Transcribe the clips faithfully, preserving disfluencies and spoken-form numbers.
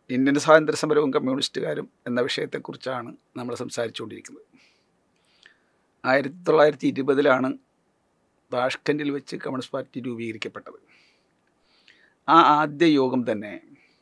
Indian സ്വാതന്ത്ര്യ സമരവും കമ്മ്യൂണിസ്റ്റുകാരും എന്ന വിഷയത്തെക്കുറിച്ചാണ് നമ്മൾ സംസാരിച്ചുകൊണ്ടിരിക്കുന്നത്. ആയിരത്തി തൊള്ളായിരത്തി ഇരുപതിലാണ് താഷ്കൻഡിൽ വെച്ച് കമ്മ്യൂണിസ്റ്റ് പാർട്ടി രൂപീകരിക്കപ്പെട്ടത്. ആ ആദ്യ യോഗം തന്നെ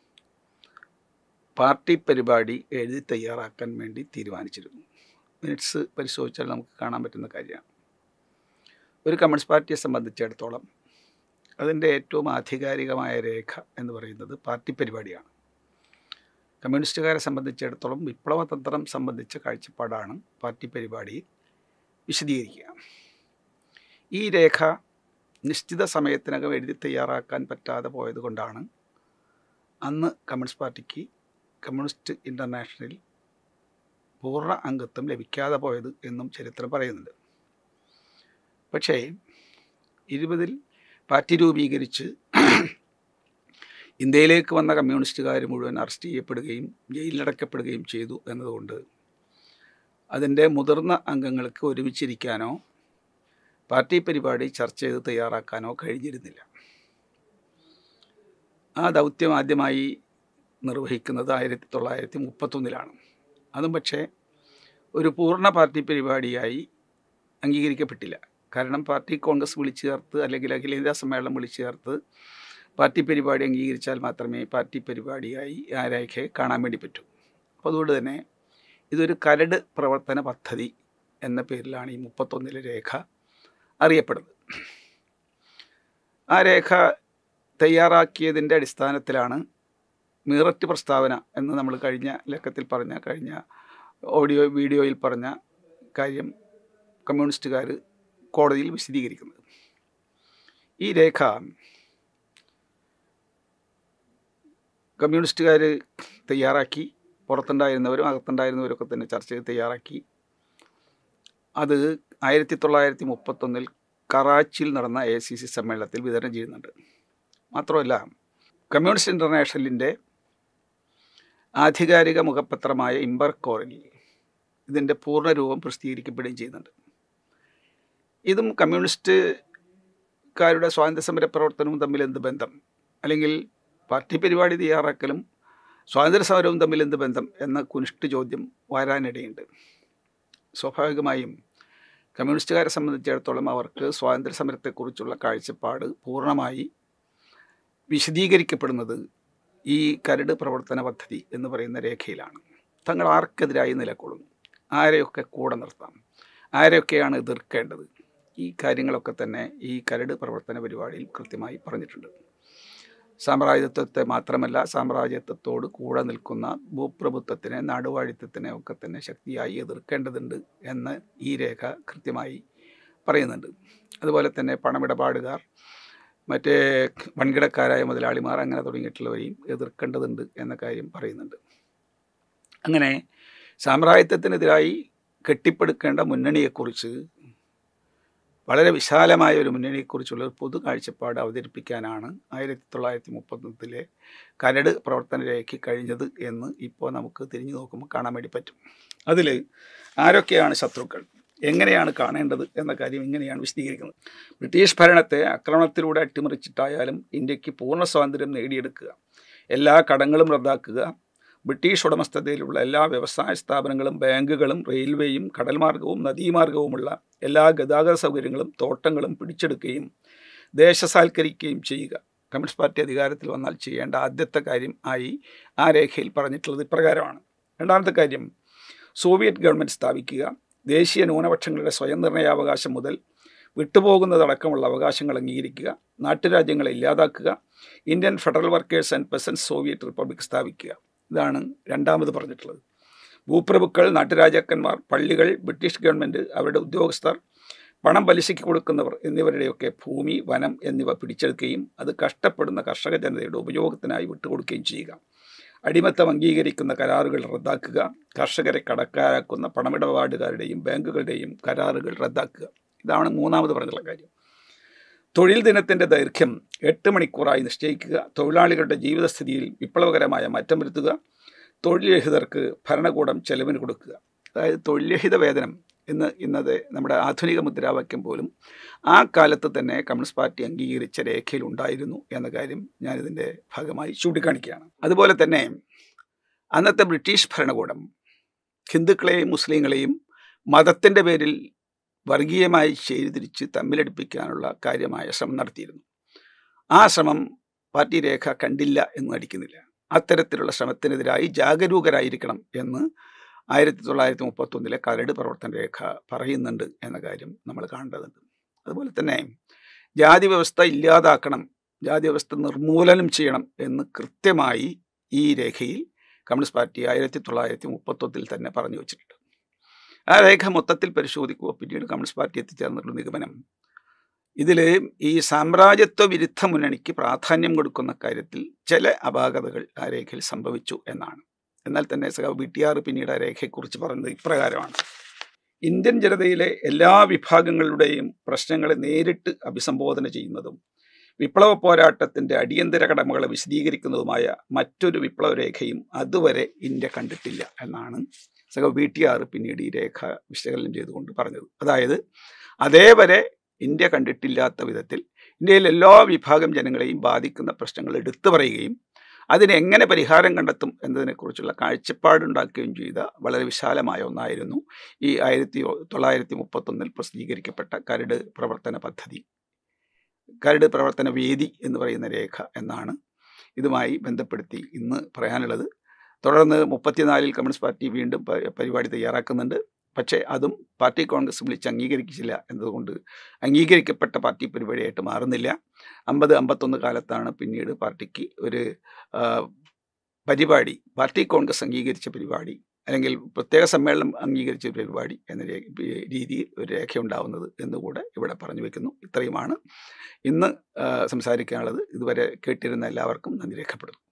പാർട്ടി പരിപാടി എഴുതി തയ്യാറാക്കാൻ വേണ്ടി തീരുമാനിച്ചിരുന്നു. മിനിറ്റ്സ് പരിശോധിച്ചാൽ നമുക്ക് കാണാൻ പറ്റുന്ന കാര്യമാണ്. ഒരു കമ്മ്യൂണിസ്റ്റ് പാർട്ടിയെ സംബന്ധിച്ചിടത്തോളം അതിൻ്റെ ഏറ്റവും ആധികാരികമായ രേഖ എന്ന് പറയുന്നത് പാർട്ടി പരിപാടിയാണ്. കമ്മ്യൂണിസ്റ്റുകാരെ സംബന്ധിച്ചിടത്തോളം വിപ്ലവതന്ത്രം സംബന്ധിച്ച കാഴ്ചപ്പാടാണ് പാർട്ടി പരിപാടി വിശദീകരിക്കുക. ഈ രേഖ നിശ്ചിത സമയത്തിനകം എഴുതി തയ്യാറാക്കാൻ പറ്റാതെ പോയതുകൊണ്ടാണ് അന്ന് കമ്മ്യൂണിസ്റ്റ് പാർട്ടിക്ക് കമ്മ്യൂണിസ്റ്റ് ഇൻ്റർനാഷണലിൽ പൂർണ്ണ അംഗത്വം ലഭിക്കാതെ പോയത് എന്നും ചരിത്രം പറയുന്നുണ്ട്. പക്ഷേ ഇരുപതിൽ പാർട്ടി രൂപീകരിച്ച് ഇന്ത്യയിലേക്ക് വന്ന കമ്മ്യൂണിസ്റ്റുകാർ മുഴുവൻ അറസ്റ്റ് ചെയ്യപ്പെടുകയും ജയിലിലടക്കപ്പെടുകയും ചെയ്തു എന്നതുകൊണ്ട് അതിൻ്റെ മുതിർന്ന അംഗങ്ങൾക്ക് ഒരുമിച്ചിരിക്കാനോ പാർട്ടി പരിപാടി ചർച്ച ചെയ്ത് തയ്യാറാക്കാനോ കഴിഞ്ഞിരുന്നില്ല. ആ ദൗത്യം ആദ്യമായി നിർവഹിക്കുന്നത് ആയിരത്തി തൊള്ളായിരത്തി മുപ്പത്തൊന്നിലാണ്. അതും പക്ഷേ ഒരു പൂർണ്ണ പാർട്ടി പരിപാടിയായി അംഗീകരിക്കപ്പെട്ടില്ല. കാരണം പാർട്ടി കോൺഗ്രസ് വിളിച്ചു ചേർത്ത് അല്ലെങ്കിൽ അഖിലേന്ത്യാ സമ്മേളനം വിളിച്ചു ചേർത്ത് പാർട്ടി പരിപാടി അംഗീകരിച്ചാൽ മാത്രമേ പാർട്ടി പരിപാടിയായി ആ രേഖയെ കാണാൻ വേണ്ടി പറ്റൂ. അപ്പോൾ അതുകൊണ്ട് തന്നെ ഇതൊരു കരട് പ്രവർത്തന പദ്ധതി എന്ന പേരിലാണ് ഈ മുപ്പത്തൊന്നിലെ രേഖ അറിയപ്പെടുന്നത്. ആ രേഖ തയ്യാറാക്കിയതിൻ്റെ അടിസ്ഥാനത്തിലാണ് മീററ്റ് പ്രസ്താവന എന്ന് നമ്മൾ കഴിഞ്ഞ ലക്കത്തിൽ പറഞ്ഞ കഴിഞ്ഞ ഓഡിയോ വീഡിയോയിൽ പറഞ്ഞ കാര്യം കമ്മ്യൂണിസ്റ്റുകാർ കോടതിയിൽ വിശദീകരിക്കുന്നത്. ഈ രേഖ കമ്മ്യൂണിസ്റ്റുകാർ തയ്യാറാക്കി, പുറത്തുണ്ടായിരുന്നവരും അകത്തുണ്ടായിരുന്നവരൊക്കെ തന്നെ ചർച്ച ചെയ്ത് തയ്യാറാക്കി. അത് ആയിരത്തി തൊള്ളായിരത്തി മുപ്പത്തൊന്നിൽ കറാച്ചിയിൽ നടന്ന എ സി സി സമ്മേളനത്തിൽ വിതരണം ചെയ്യുന്നുണ്ട്. മാത്രമല്ല കമ്മ്യൂണിസ്റ്റ് ഇൻ്റർനാഷണലിൻ്റെ ആധികാരിക മുഖപത്രമായ ഇമ്പർകോറിൽ ഇതിൻ്റെ പൂർണ്ണരൂപം പ്രസിദ്ധീകരിക്കപ്പെടുകയും ചെയ്യുന്നുണ്ട്. ഇതും കമ്മ്യൂണിസ്റ്റുകാരുടെ സ്വാതന്ത്ര്യ സമര പ്രവർത്തനവും തമ്മിൽ എന്ത് ബന്ധം, അല്ലെങ്കിൽ പാർട്ടി പരിപാടി തയ്യാറാക്കലും സ്വാതന്ത്ര്യ സമരവും തമ്മിൽ എന്ത് ബന്ധം എന്ന കുനിഷ്ഠ ചോദ്യം വരാനിടയുണ്ട്. സ്വാഭാവികമായും കമ്മ്യൂണിസ്റ്റുകാരെ സംബന്ധിച്ചിടത്തോളം അവർക്ക് സ്വാതന്ത്ര്യ സമരത്തെക്കുറിച്ചുള്ള കാഴ്ചപ്പാട് പൂർണ്ണമായി വിശദീകരിക്കപ്പെടുന്നത് ഈ കരട് പ്രവർത്തന പദ്ധതി എന്ന് പറയുന്ന രേഖയിലാണ്. തങ്ങൾ ആർക്കെതിരായി നിലകൊള്ളുന്നു, ആരെയൊക്കെ കൂടെ നിർത്താം, ആരെയൊക്കെയാണ് എതിർക്കേണ്ടത്, ഈ കാര്യങ്ങളൊക്കെ തന്നെ ഈ കരട് പ്രവർത്തന പരിപാടിയിൽ കൃത്യമായി പറഞ്ഞിട്ടുണ്ട്. സാമ്രാജ്യത്വത്തെ മാത്രമല്ല, സാമ്രാജ്യത്വത്തോട് കൂടെ നിൽക്കുന്ന ഭൂപ്രഭുത്വത്തിനെ, നാടുവാഴിത്വത്തിനെ ഒക്കെ തന്നെ ശക്തിയായി എതിർക്കേണ്ടതുണ്ട് എന്ന് ഈ രേഖ കൃത്യമായി പറയുന്നുണ്ട്. അതുപോലെ തന്നെ പണമിടപാടുകാർ, മറ്റേ വൻകിടക്കാരായ മുതലാളിമാർ അങ്ങനെ തുടങ്ങിയിട്ടുള്ളവരെയും എതിർക്കേണ്ടതുണ്ട് എന്ന കാര്യം പറയുന്നുണ്ട്. അങ്ങനെ സാമ്രാജ്യത്വത്തിനെതിരായി കെട്ടിപ്പടുക്കേണ്ട മുന്നണിയെക്കുറിച്ച്, വളരെ വിശാലമായ ഒരു മുന്നണിയെക്കുറിച്ചുള്ള ഒരു പൊതു കാഴ്ചപ്പാട് അവതരിപ്പിക്കാനാണ് ആയിരത്തി തൊള്ളായിരത്തി മുപ്പത്തൊന്നിലെ കരട് പ്രവർത്തന രേഖയ്ക്ക് കഴിഞ്ഞത് എന്ന് ഇപ്പോൾ നമുക്ക് തിരിഞ്ഞു നോക്കുമ്പോൾ കാണാൻ വേണ്ടി പറ്റും. അതിൽ ആരൊക്കെയാണ് ശത്രുക്കൾ, എങ്ങനെയാണ് കാണേണ്ടത് എന്ന കാര്യം ഇങ്ങനെയാണ് വിശദീകരിക്കുന്നത്. ബ്രിട്ടീഷ് ഭരണത്തെ ആക്രമണത്തിലൂടെ അട്ടിമറിച്ചിട്ടായാലും ഇന്ത്യക്ക് പൂർണ്ണ സ്വാതന്ത്ര്യം നേടിയെടുക്കുക, എല്ലാ കടങ്ങളും റദ്ദാക്കുക, ബ്രിട്ടീഷ് ഉടമസ്ഥതയിലുള്ള എല്ലാ വ്യവസായ സ്ഥാപനങ്ങളും ബാങ്കുകളും റെയിൽവേയും കടൽമാർഗവും നദീമാർഗവുമുള്ള എല്ലാ ഗതാഗത സൗകര്യങ്ങളും തോട്ടങ്ങളും പിടിച്ചെടുക്കുകയും ദേശസാൽക്കരിക്കുകയും ചെയ്യുക. കമ്മ്യൂണിസ്റ്റ് പാർട്ടി അധികാരത്തിൽ വന്നാൽ ചെയ്യേണ്ട ആദ്യത്തെ കാര്യം ആയി ആ രേഖയിൽ പറഞ്ഞിട്ടുള്ളത് ഇപ്രകാരമാണ്. രണ്ടാമത്തെ കാര്യം, സോവിയറ്റ് ഗവൺമെൻറ് സ്ഥാപിക്കുക, ദേശീയ ന്യൂനപക്ഷങ്ങളുടെ സ്വയം നിർണയാവകാശം മുതൽ വിട്ടുപോകുന്നതടക്കമുള്ള അവകാശങ്ങൾ അംഗീകരിക്കുക, നാട്ടുരാജ്യങ്ങളെ ഇല്ലാതാക്കുക, Indian federal workers and peasants Soviet republic സ്ഥാപിക്കുക. ഇതാണ് രണ്ടാമത് പറഞ്ഞിട്ടുള്ളത്. ഭൂപ്രഭുക്കൾ, നാട്ടുരാജാക്കന്മാർ, പള്ളികൾ, ബ്രിട്ടീഷ് ഗവൺമെൻറ്, അവരുടെ ഉദ്യോഗസ്ഥർ, പണം പലിശയ്ക്ക് കൊടുക്കുന്നവർ എന്നിവരുടെയൊക്കെ ഭൂമി, വനം എന്നിവ പിടിച്ചെടുക്കുകയും അത് കഷ്ടപ്പെടുന്ന കർഷക ജനതയുടെ ഉപയോഗത്തിനായി വിട്ടുകൊടുക്കുകയും ചെയ്യുക. അടിമത്തം അംഗീകരിക്കുന്ന കരാറുകൾ റദ്ദാക്കുക, കർഷകരെ കടക്കാരാക്കുന്ന പണമിടപാടുകാരുടെയും ബാങ്കുകളുടെയും കരാറുകൾ റദ്ദാക്കുക. ഇതാണ് മൂന്നാമത് പറഞ്ഞുള്ള കാര്യം. തൊഴിൽ ദിനത്തിൻ്റെ ദൈർഘ്യം എട്ട് മണിക്കൂറായി നിശ്ചയിക്കുക, തൊഴിലാളികളുടെ ജീവിതസ്ഥിതിയിൽ വിപ്ലവകരമായ മാറ്റം വരുത്തുക, തൊഴിൽ രഹിതർക്ക് ഭരണകൂടം ചെലവിന് കൊടുക്കുക. അതായത് തൊഴിൽ രഹിത വേതനം എന്ന് ഇന്നത് നമ്മുടെ ആധുനിക മുദ്രാവാക്യം പോലും ആ കാലത്ത് തന്നെ കമ്മ്യൂണിസ്റ്റ് പാർട്ടി അംഗീകരിച്ച രേഖയിൽ ഉണ്ടായിരുന്നു എന്ന കാര്യം ഞാനിതിൻ്റെ ഭാഗമായി ചൂണ്ടിക്കാണിക്കുകയാണ്. അതുപോലെ തന്നെ അന്നത്തെ ബ്രിട്ടീഷ് ഭരണകൂടം ഹിന്ദുക്കളെയും മുസ്ലിങ്ങളെയും മതത്തിൻ്റെ പേരിൽ വർഗീയമായി ചേരിതിരിച്ച് തമ്മിലടിപ്പിക്കാനുള്ള കാര്യമായ ശ്രമം നടത്തിയിരുന്നു. ആ ശ്രമം പാർട്ടി രേഖ കണ്ടില്ല എന്ന് നടിക്കുന്നില്ല. അത്തരത്തിലുള്ള ശ്രമത്തിനെതിരായി ജാഗരൂകരായിരിക്കണം എന്ന് ആയിരത്തി തൊള്ളായിരത്തി മുപ്പത്തൊന്നിലെ കരട് പ്രവർത്തന രേഖ പറയുന്നുണ്ട് എന്ന കാര്യം നമ്മൾ കാണേണ്ടതുണ്ട്. അതുപോലെ തന്നെ ജാതി വ്യവസ്ഥ ഇല്ലാതാക്കണം, ജാതി വ്യവസ്ഥ നിർമൂലനം ചെയ്യണം എന്ന് കൃത്യമായി ഈ രേഖയിൽ കമ്മ്യൂണിസ്റ്റ് പാർട്ടി ആയിരത്തി തൊള്ളായിരത്തി മുപ്പത്തൊന്നിൽ തന്നെ പറഞ്ഞു വച്ചിട്ടുണ്ട്. ആ രേഖ മൊത്തത്തിൽ പരിശോധിക്കുക പിന്നീട് കമ്മ്യൂണിസ്റ്റ് പാർട്ടി എത്തിച്ചേർന്നുള്ള നിഗമനം, ഇതിൽ ഈ സാമ്രാജ്യത്വ വിരുദ്ധ മുന്നണിക്ക് പ്രാധാന്യം കൊടുക്കുന്ന കാര്യത്തിൽ ചില അപാകതകൾ ആ രേഖയിൽ സംഭവിച്ചു എന്നാണ്. എന്നാൽ തന്നെ സഖാവ് ബി ടി ആർ പിന്നീട് ആ രേഖയെക്കുറിച്ച് പറയുന്നത് ഇപ്രകാരമാണ്: ഇന്ത്യൻ ജനതയിലെ എല്ലാ വിഭാഗങ്ങളുടെയും പ്രശ്നങ്ങളെ നേരിട്ട് അഭിസംബോധന ചെയ്യുന്നതും വിപ്ലവ പോരാട്ടത്തിൻ്റെ അടിയന്തര കടമകളെ വിശദീകരിക്കുന്നതുമായ മറ്റൊരു വിപ്ലവ രേഖയും അതുവരെ ഇന്ത്യ കണ്ടിട്ടില്ല എന്നാണ് സഖാവ് ബി ടി ആർ പിന്നീട് ഈ രേഖ വിശകലനം ചെയ്തുകൊണ്ട് പറഞ്ഞത്. അതായത് അതേവരെ ഇന്ത്യ കണ്ടിട്ടില്ലാത്ത വിധത്തിൽ ഇന്ത്യയിൽ എല്ലാ വിഭാഗം ജനങ്ങളെയും ബാധിക്കുന്ന പ്രശ്നങ്ങൾ എടുത്തു പറയുകയും അതിനെങ്ങനെ പരിഹാരം കണ്ടെത്തും എന്നതിനെക്കുറിച്ചുള്ള കാഴ്ചപ്പാടുണ്ടാക്കുകയും ചെയ്ത വളരെ വിശാലമായ ഒന്നായിരുന്നു ഈ ആയിരത്തി തൊള്ളായിരത്തി മുപ്പത്തൊന്നിൽ പ്രസിദ്ധീകരിക്കപ്പെട്ട കരട് പ്രവർത്തന പദ്ധതി, കരട് പ്രവർത്തന വേദി എന്ന് പറയുന്ന രേഖ എന്നാണ് ഇതുമായി ബന്ധപ്പെടുത്തി ഇന്ന് പറയാനുള്ളത്. തുടർന്ന് മുപ്പത്തിനാലിൽ കമ്മ്യൂണിസ്റ്റ് പാർട്ടി വീണ്ടും പരിപാടി തയ്യാറാക്കുന്നുണ്ട്. പക്ഷേ അതും പാർട്ടി കോൺഗ്രസ് വിളിച്ച് അംഗീകരിക്കില്ല എന്നതുകൊണ്ട് അംഗീകരിക്കപ്പെട്ട പാർട്ടി പരിപാടിയായിട്ട് മാറുന്നില്ല. അമ്പത് അമ്പത്തൊന്ന് കാലത്താണ് പിന്നീട് പാർട്ടിക്ക് ഒരു പരിപാടി, പാർട്ടി കോൺഗ്രസ് അംഗീകരിച്ച പരിപാടി അല്ലെങ്കിൽ പ്രത്യേക സമ്മേളനം അംഗീകരിച്ച പരിപാടി എന്ന രീതിയിൽ ഒരു രേഖ ഉണ്ടാവുന്നത് എന്നുകൂടെ ഇവിടെ പറഞ്ഞു വയ്ക്കുന്നു. ഇത്രയുമാണ് ഇന്ന് സംസാരിക്കാനുള്ളത്. ഇതുവരെ കേട്ടിരുന്ന എല്ലാവർക്കും നന്ദി രേഖപ്പെടുന്നു.